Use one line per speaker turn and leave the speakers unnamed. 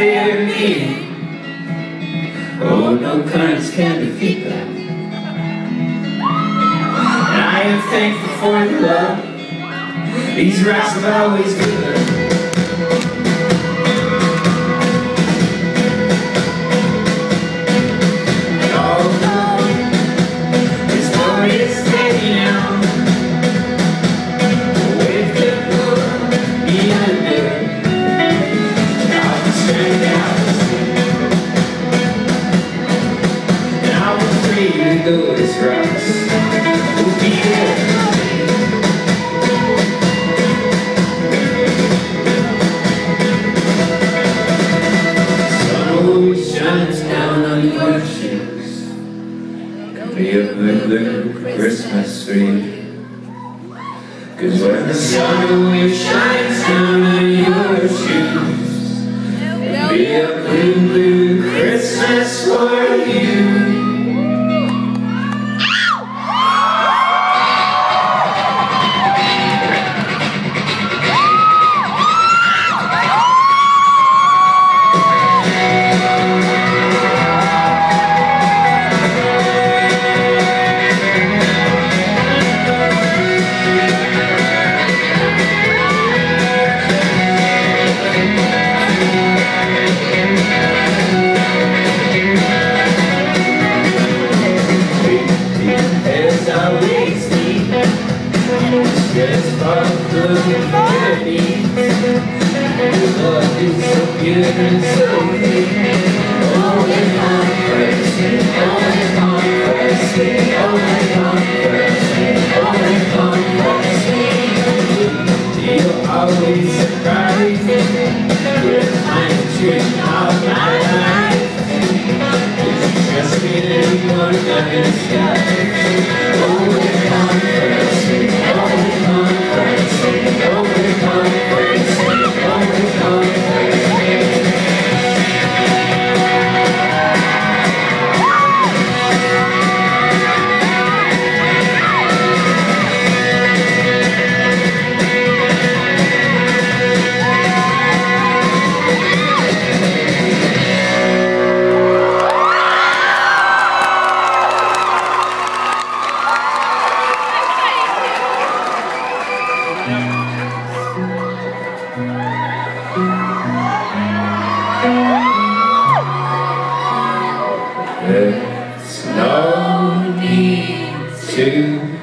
fear me. Oh, no currents can defeat that. And I am thankful for the love these rocks have always given. And although this boat is steady now, the wave could pull me under. I'll be stranded out to sea, and I will free to those rocks will be there. Shines down on your shoes, be a blue Christmas tree. 'Cause when the sun always shines down on your shoes, be a blue Christmas for you. Just for the humanity, your love is so pure and so clear. Only comfort, only comfort, only comfort, you'll always surprise me with my truth of my life. It's just me and anyone up in the sky. Only comfort. There's no need to